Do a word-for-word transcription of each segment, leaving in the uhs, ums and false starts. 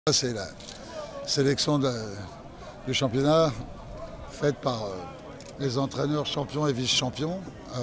C'est la sélection de, du championnat faite par euh, les entraîneurs champions et vice-champions. Euh,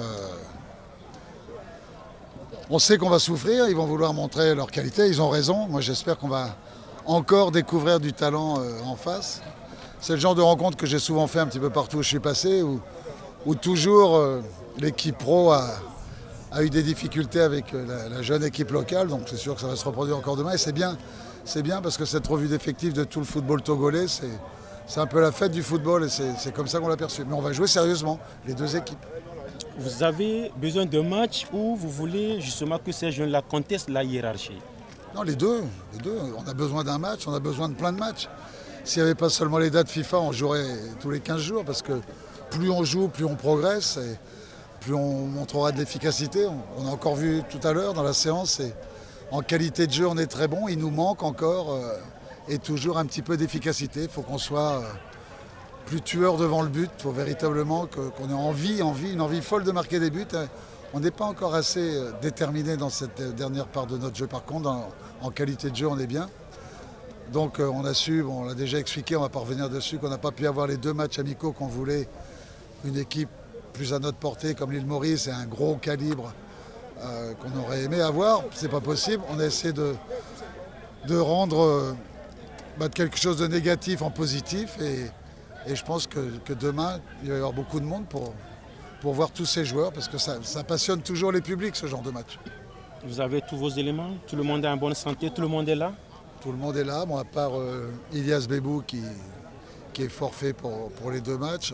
on sait qu'on va souffrir, ils vont vouloir montrer leur qualité, ils ont raison. Moi j'espère qu'on va encore découvrir du talent euh, en face. C'est le genre de rencontre que j'ai souvent fait un petit peu partout où je suis passé, où, où toujours euh, l'équipe pro a, a eu des difficultés avec la, la jeune équipe locale, donc c'est sûr que ça va se reproduire encore demain et c'est bien. C'est bien parce que cette revue d'effectifs de tout le football togolais, c'est un peu la fête du football et c'est comme ça qu'on l'a perçu. Mais on va jouer sérieusement, les deux équipes. Vous avez besoin d'un match où vous voulez justement que ces jeunes-là contestent la hiérarchie? Non, les deux, les deux. On a besoin d'un match, on a besoin de plein de matchs. S'il n'y avait pas seulement les dates FIFA, on jouerait tous les quinze jours parce que plus on joue, plus on progresse et plus on montrera de l'efficacité. On a encore vu tout à l'heure dans la séance. Et en qualité de jeu, on est très bon. Il nous manque encore euh, et toujours un petit peu d'efficacité. Il faut qu'on soit euh, plus tueur devant le but. Il faut véritablement qu'on ait envie, envie, une envie folle de marquer des buts. On n'est pas encore assez euh, déterminé dans cette dernière part de notre jeu. Par contre, dans, en qualité de jeu, on est bien. Donc euh, on a su, bon, on l'a déjà expliqué, on ne va pas revenir dessus, qu'on n'a pas pu avoir les deux matchs amicaux qu'on voulait. Une équipe plus à notre portée comme l'île Maurice et un gros calibre. Euh, qu'on aurait aimé avoir, c'est pas possible. On a essayé de, de rendre euh, bah, quelque chose de négatif en positif et, et je pense que, que demain, il va y avoir beaucoup de monde pour, pour voir tous ces joueurs parce que ça, ça passionne toujours les publics, ce genre de match. Vous avez tous vos éléments, tout le monde est en bonne santé, tout le monde est là? Tout le monde est là, bon, à part euh, Ilias Bebou qui, qui est forfait pour, pour les deux matchs.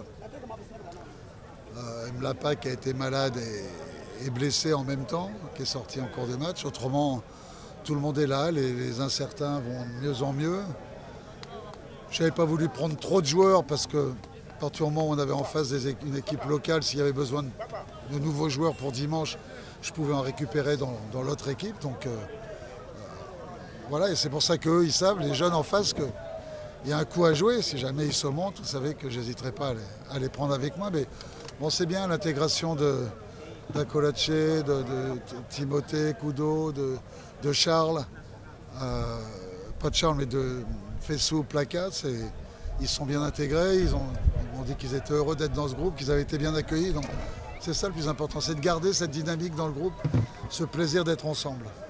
Euh, Mlapa qui a été malade et est blessé en même temps, qui est sorti en cours de match. Autrement, tout le monde est là, les, les incertains vont de mieux en mieux. Je n'avais pas voulu prendre trop de joueurs parce que à partir du moment où on avait en face des, une équipe locale, s'il y avait besoin de, de nouveaux joueurs pour dimanche, je pouvais en récupérer dans, dans l'autre équipe. Donc euh, euh, voilà, et c'est pour ça qu'eux, ils savent, les jeunes en face, qu'il y a un coup à jouer. Si jamais ils se montent, vous savez que je n'hésiterai pas à les, à les prendre avec moi. Mais bon, c'est bien l'intégration de d'Akolache, de, de Timothée, Kudo, de, de Charles, euh, pas de Charles mais de Fessou, Placat, ils sont bien intégrés, ils ont, ils ont dit qu'ils étaient heureux d'être dans ce groupe, qu'ils avaient été bien accueillis, donc c'est ça le plus important, c'est de garder cette dynamique dans le groupe, ce plaisir d'être ensemble.